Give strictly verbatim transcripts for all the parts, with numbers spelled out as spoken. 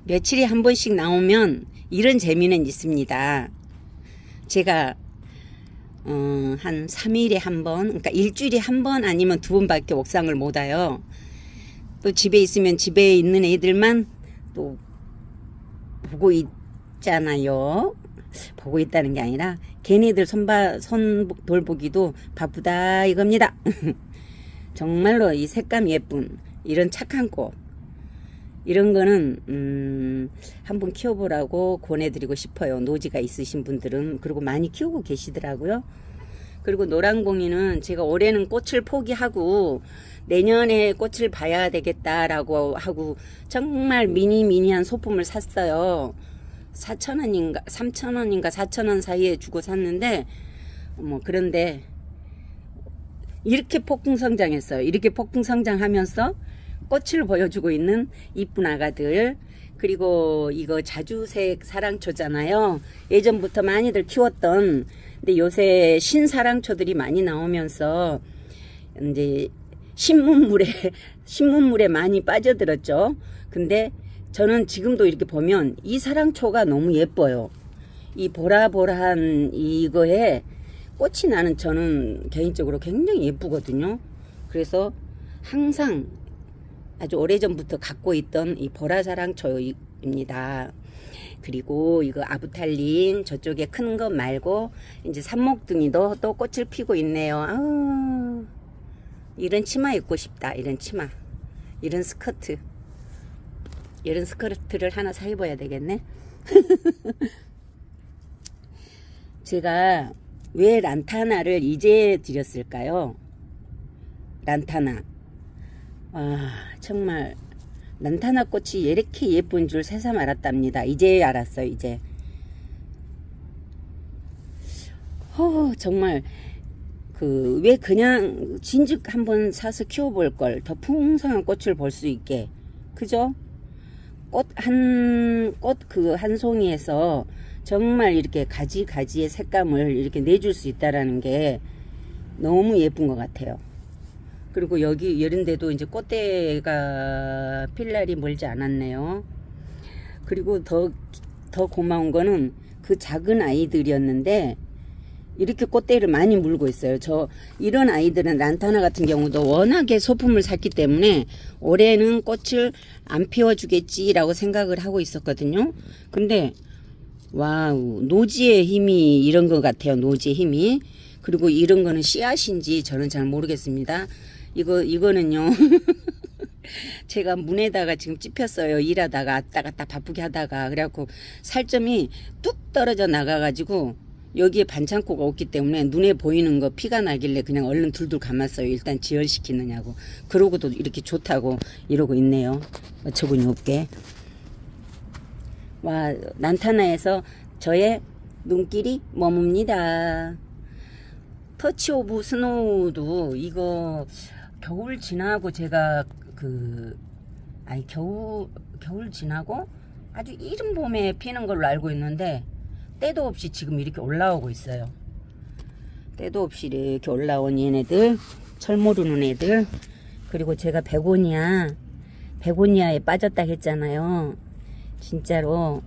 며칠에 한 번씩 나오면 이런 재미는 있습니다. 제가 어, 한 삼 일에 한 번, 그러니까 일주일에 한 번 아니면 두 번밖에 옥상을 못 와요. 또 집에 있으면 집에 있는 애들만 또 보고 있잖아요. 보고 있다는 게 아니라 걔네들 손바, 손 돌보기도 바쁘다 이겁니다. 정말로 이 색감 예쁜 이런 착한 꽃, 이런 거는 음, 한번 키워보라고 권해드리고 싶어요. 노지가 있으신 분들은. 그리고 많이 키우고 계시더라고요. 그리고 노랑봉이는 제가 올해는 꽃을 포기하고 내년에 꽃을 봐야 되겠다라고 하고 정말 미니 미니한 소품을 샀어요. 사천 원인가 삼천 원인가 사천 원 사이에 주고 샀는데 뭐 그런데 이렇게 폭풍성장했어요. 이렇게 폭풍성장하면서 꽃을 보여주고 있는 이쁜 아가들, 그리고 이거 자주색 사랑초잖아요. 예전부터 많이들 키웠던, 근데 요새 신사랑초들이 많이 나오면서 이제 신문물에 신문물에 많이 빠져들었죠. 근데 저는 지금도 이렇게 보면 이 사랑초가 너무 예뻐요. 이 보라보라한 이거에 꽃이 나는 저는 개인적으로 굉장히 예쁘거든요. 그래서 항상 아주 오래전부터 갖고 있던 이 보라사랑초입니다. 그리고 이거 아부탈린 저쪽에 큰 것 말고 이제 산목등이도 또 꽃을 피고 있네요. 아우, 이런 치마 입고 싶다. 이런 치마, 이런 스커트, 이런 스커트를 하나 사 입어야 되겠네. 제가 왜 란타나를 이제 드렸을까요? 란타나, 아, 정말 란타나 꽃이 이렇게 예쁜 줄 새삼 알았답니다. 이제 알았어요. 이제 어, 정말 그 왜 그냥 진즉 한번 사서 키워볼 걸. 더 풍성한 꽃을 볼 수 있게, 그죠? 꽃 한 꽃 그 한 송이에서 정말 이렇게 가지 가지의 색감을 이렇게 내줄 수 있다라는 게 너무 예쁜 것 같아요. 그리고 여기 이런데도 이제 꽃대가 필 날이 멀지 않았네요. 그리고 더, 더 고마운 거는 그 작은 아이들이었는데 이렇게 꽃대를 많이 물고 있어요. 저 이런 아이들은 란타나 같은 경우도 워낙에 소품을 샀기 때문에 올해는 꽃을 안 피워주겠지라고 생각을 하고 있었거든요. 근데 와우, 노지의 힘이 이런 것 같아요. 노지의 힘이. 그리고 이런 거는 씨앗인지 저는 잘 모르겠습니다. 이거, 이거는요. 제가 문에다가 지금 찝혔어요. 일하다가 왔다 갔다 바쁘게 하다가. 그래갖고 살점이 뚝 떨어져 나가가지고 여기에 반창고가 없기 때문에 눈에 보이는 거 피가 나길래 그냥 얼른 둘둘 감았어요. 일단 지혈시키느냐고. 그러고도 이렇게 좋다고 이러고 있네요. 어처구니 없게. 와, 란타나에서 저의 눈길이 머뭅니다. 터치 오브 스노우도 이거 겨울 지나고 제가 그 아니 겨울 겨울 지나고 아주 이른 봄에 피는 걸로 알고 있는데 때도 없이 지금 이렇게 올라오고 있어요. 때도 없이 이렇게 올라온 얘네들, 철 모르는 애들. 그리고 제가 베고니아 베고니아에 빠졌다 했잖아요. 진짜로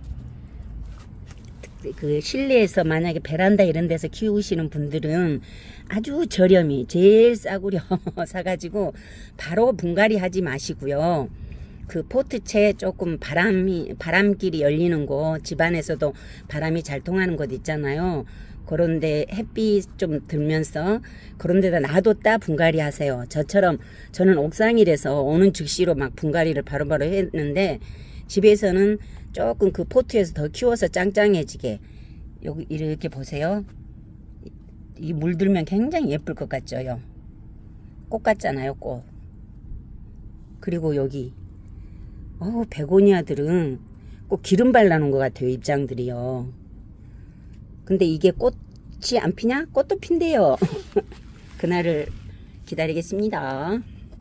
그 실내에서 만약에 베란다 이런 데서 키우시는 분들은 아주 저렴이 제일 싸구려 사가지고 바로 분갈이 하지 마시고요. 그 포트채 조금 바람이 바람길이 열리는 곳, 집안에서도 바람이 잘 통하는 곳 있잖아요. 그런데 햇빛 좀 들면서 그런 데다 놔뒀다 분갈이 하세요. 저처럼 저는 옥상이라서 오는 즉시로 막 분갈이를 바로바로 했는데 집에서는 조금 그 포트에서 더 키워서 짱짱해지게. 여기 이렇게 보세요. 이 물들면 굉장히 예쁠 것 같죠요. 꽃 같잖아요, 꽃. 그리고 여기 어 베고니아들은 꼭 기름 발라놓은 것 같아요, 입장들이요. 근데 이게 꽃이 안 피냐? 꽃도 핀대요. 그날을 기다리겠습니다.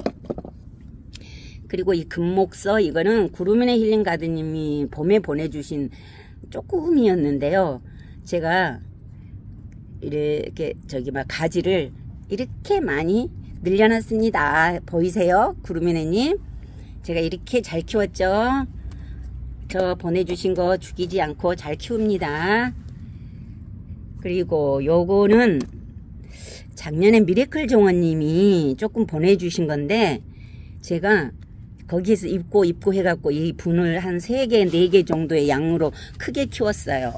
그리고 이 금목서, 이거는 구루미네 힐링 가드님이 봄에 보내주신 조금이었는데요. 제가 이렇게 저기 막 가지를 이렇게 많이 늘려놨습니다. 보이세요? 구루미네님. 제가 이렇게 잘 키웠죠? 저 보내주신 거 죽이지 않고 잘 키웁니다. 그리고 요거는 작년에 미래클 종원님이 조금 보내주신 건데 제가 거기에서 입고 입고 해갖고 이 분을 한 세 개, 네 개 정도의 양으로 크게 키웠어요.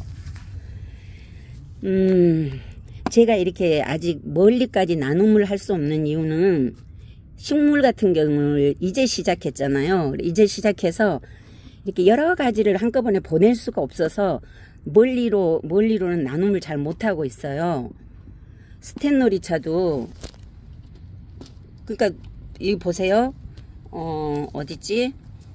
음, 제가 이렇게 아직 멀리까지 나눔을 할 수 없는 이유는 식물 같은 경우를 이제 시작했잖아요. 이제 시작해서 이렇게 여러 가지를 한꺼번에 보낼 수가 없어서 멀리로, 멀리로는 나눔을 잘 못하고 있어요. 스텐놀이차도, 그러니까, 이 보세요. 어, 어딨지?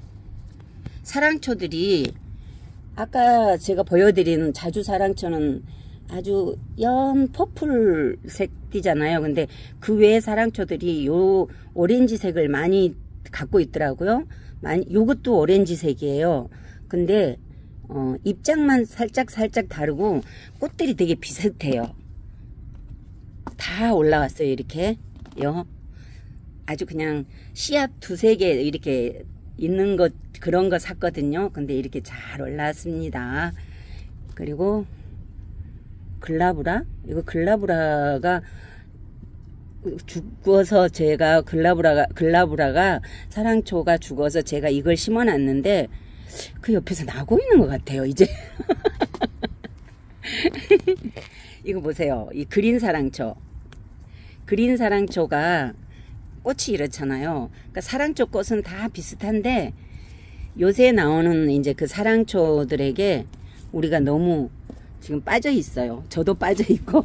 사랑초들이, 아까 제가 보여드리는 자주 사랑초는 아주 연 퍼플색 띠잖아요. 근데 그 외에 사랑초들이 요 오렌지색을 많이 갖고 있더라고요. 많이, 요것도 오렌지색이에요. 근데, 어, 입장만 살짝 살짝 다르고 꽃들이 되게 비슷해요. 다 올라왔어요. 이렇게 요 아주 그냥 씨앗 두세 개 이렇게 있는 것 그런 거 샀거든요. 근데 이렇게 잘 올라왔습니다. 그리고 글라브라, 이거 글라브라가 죽어서 제가 글라브라가 글라브라가 사랑초가 죽어서 제가 이걸 심어 놨는데 그 옆에서 나고 있는 것 같아요. 이제 이거 보세요. 이 그린 사랑초. 그린 사랑초가 꽃이 이렇잖아요. 그러니까 사랑초 꽃은 다 비슷한데 요새 나오는 이제 그 사랑초들에게 우리가 너무 지금 빠져 있어요. 저도 빠져 있고.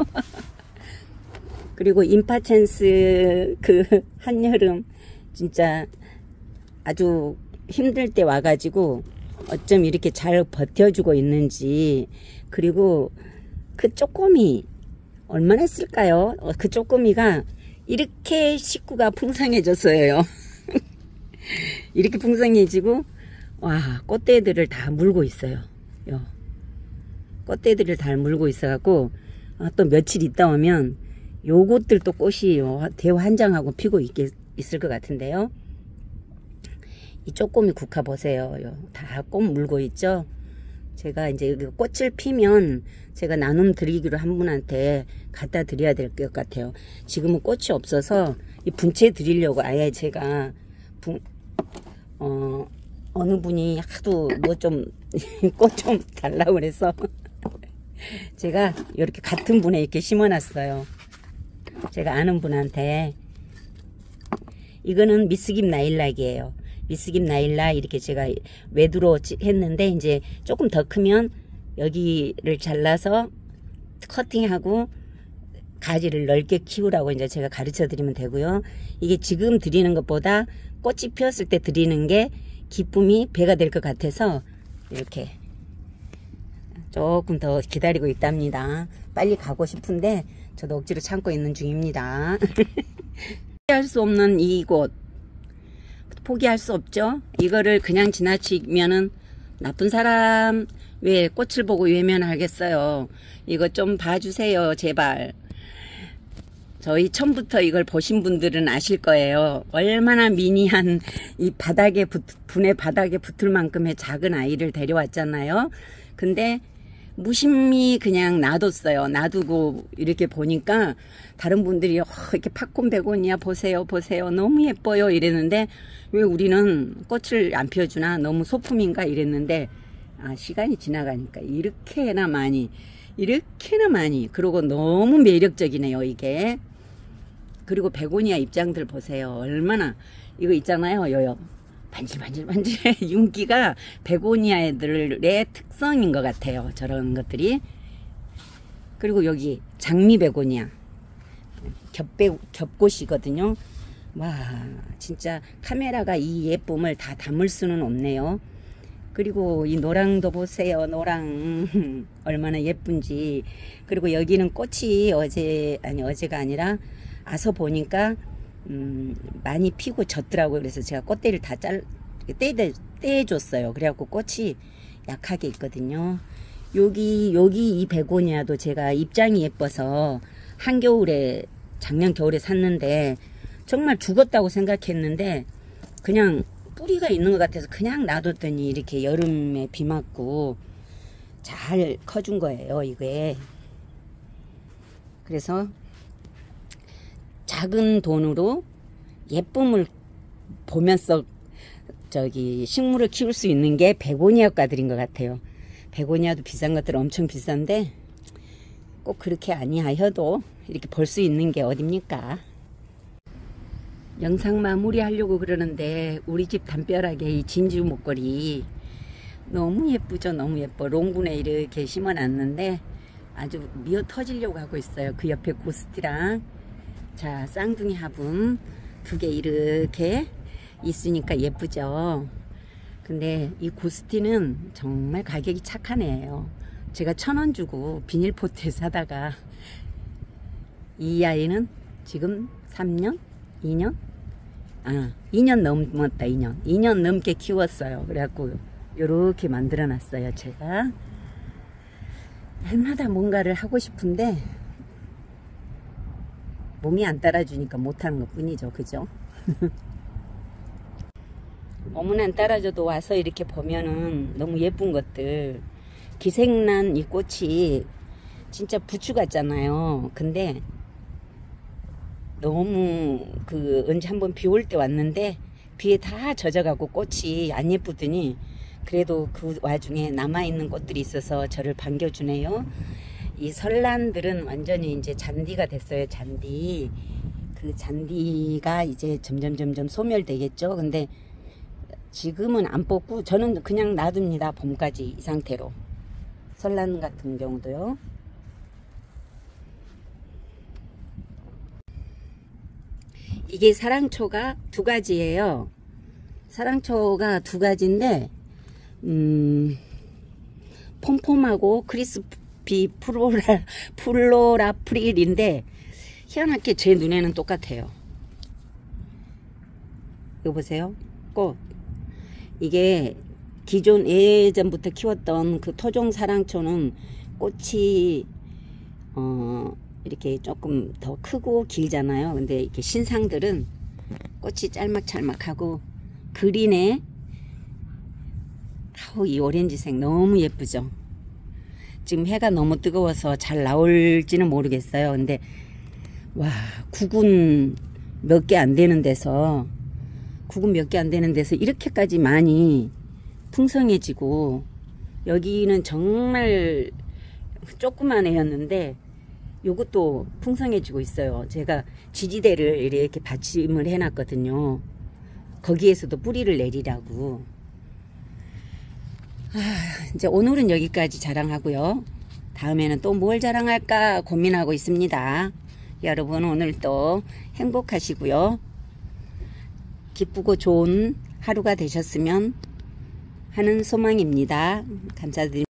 그리고 임파첸스 그 한여름 진짜 아주 힘들 때 와가지고 어쩜 이렇게 잘 버텨주고 있는지. 그리고 그 쪼꼬미 얼마나 쓸까요? 어, 그 쪼꼬미가 이렇게 식구가 풍성해졌어요. 이렇게 풍성해지고 와 꽃대들을 다 물고 있어요. 요. 꽃대들을 다 물고 있어갖고 아, 또 며칠 있다 오면 요것들 또 꽃이 요, 대환장하고 피고 있게, 있을 것 같은데요. 이 쪼꼬미 국화 보세요. 다 꽃 물고 있죠. 제가 이제 꽃을 피면 제가 나눔 드리기로 한 분한테 갖다 드려야 될 것 같아요. 지금은 꽃이 없어서 이 분채 드리려고 아예 제가 분, 어, 어느 분이 하도 뭐 좀 꽃 좀 달라고 그래서 제가 이렇게 같은 분에 이렇게 심어놨어요. 제가 아는 분한테. 이거는 미스김 나일락이에요. 미스김 나일락 이렇게 제가 외두로 했는데 이제 조금 더 크면 여기를 잘라서 커팅하고 가지를 넓게 키우라고 이제 제가 가르쳐 드리면 되고요. 이게 지금 드리는 것보다 꽃이 피었을 때 드리는 게 기쁨이 배가 될 것 같아서 이렇게 조금 더 기다리고 있답니다. 빨리 가고 싶은데 저도 억지로 참고 있는 중입니다. 포기할 수 없는 이곳 포기할 수 없죠. 이거를 그냥 지나치면은 나쁜 사람 왜 꽃을 보고 외면하겠어요. 이거 좀 봐주세요 제발. 저희 처음부터 이걸 보신 분들은 아실 거예요. 얼마나 미니한 이 바닥에 붙, 분의 바닥에 붙을 만큼의 작은 아이를 데려왔잖아요. 근데 무심히 그냥 놔뒀어요. 놔두고 이렇게 보니까 다른 분들이 어, 이렇게 팝콘 베고니아 보세요 보세요 너무 예뻐요 이랬는데 왜 우리는 꽃을 안 피워주나 너무 소품인가 이랬는데 아 시간이 지나가니까 이렇게나 많이 이렇게나 많이 그리고 너무 매력적이네요 이게. 그리고 베고니아 입장들 보세요. 얼마나 이거 있잖아요 요요 반질반질반질 윤기가 베고니아들의 특성인 것 같아요. 저런 것들이. 그리고 여기 장미 베고니아 겹배, 겹꽃이거든요. 와 진짜 카메라가 이 예쁨을 다 담을 수는 없네요. 그리고 이 노랑도 보세요. 노랑 얼마나 예쁜지. 그리고 여기는 꽃이 어제 아니 어제가 아니라 와서 보니까 음, 많이 피고 졌더라고요. 그래서 제가 꽃대를 다 잘, 떼, 떼줬어요. 그래갖고 꽃이 약하게 있거든요. 여기, 여기 이 베고니아도 제가 입장이 예뻐서 한겨울에, 작년 겨울에 샀는데 정말 죽었다고 생각했는데 그냥 뿌리가 있는 것 같아서 그냥 놔뒀더니 이렇게 여름에 비 맞고 잘 커준 거예요, 이게. 그래서 작은 돈으로 예쁨을 보면서 저기 식물을 키울 수 있는 게 베고니아 과들인 것 같아요. 베고니아도 비싼 것들 엄청 비싼데 꼭 그렇게 아니하여도 이렇게 볼 수 있는 게 어딥니까? 영상 마무리 하려고 그러는데 우리 집 담벼락에 이 진주 목걸이 너무 예쁘죠? 너무 예뻐. 롱분에 이렇게 심어놨는데 아주 미어 터지려고 하고 있어요. 그 옆에 고스티랑 자 쌍둥이 화분 두 개 이렇게 있으니까 예쁘죠? 근데 이 고스티는 정말 가격이 착한 애예요. 제가 천 원 주고 비닐포트에 사다가 이 아이는 지금 삼 년? 이 년? 아, 이 년 넘었다. 이 년. 이 년 넘게 키웠어요. 그래갖고 요렇게 만들어 놨어요. 제가 해마다 뭔가를 하고 싶은데 몸이 안 따라주니까 못하는 것 뿐이죠. 그죠? 몸은 안 따라줘도 와서 이렇게 보면은 너무 예쁜 것들. 기생난 이 꽃이 진짜 부추 같잖아요. 근데 너무 그 언제 한번 비 올 때 왔는데 비에 다 젖어가고 꽃이 안 예쁘더니 그래도 그 와중에 남아있는 꽃들이 있어서 저를 반겨주네요. 이 설란들은 완전히 이제 잔디가 됐어요. 잔디. 그 잔디가 이제 점점 점점 소멸되겠죠. 근데 지금은 안 뽑고 저는 그냥 놔둡니다. 봄까지 이 상태로. 설란 같은 경우도요. 이게 사랑초가 두 가지예요. 사랑초가 두 가지인데 음, 폼폼하고 크리스피 프로라, 플로라프릴인데 희한하게 제 눈에는 똑같아요. 이거 보세요. 꽃. 이게 기존 예전부터 키웠던 그 토종 사랑초는 꽃이 어 이렇게 조금 더 크고 길잖아요. 근데 이렇게 신상들은 꽃이 짤막짤막하고 그린에 아우 이 오렌지색 너무 예쁘죠. 지금 해가 너무 뜨거워서 잘 나올지는 모르겠어요. 근데 와 구근 몇 개 안 되는 데서 구근 몇 개 안 되는 데서 이렇게까지 많이 풍성해지고 여기는 정말 조그만 애였는데 요것도 풍성해지고 있어요. 제가 지지대를 이렇게 받침을 해놨거든요. 거기에서도 뿌리를 내리라고. 아, 이제 오늘은 여기까지 자랑하고요. 다음에는 또 뭘 자랑할까 고민하고 있습니다. 여러분 오늘도 행복하시고요. 기쁘고 좋은 하루가 되셨으면 하는 소망입니다. 감사드립니다.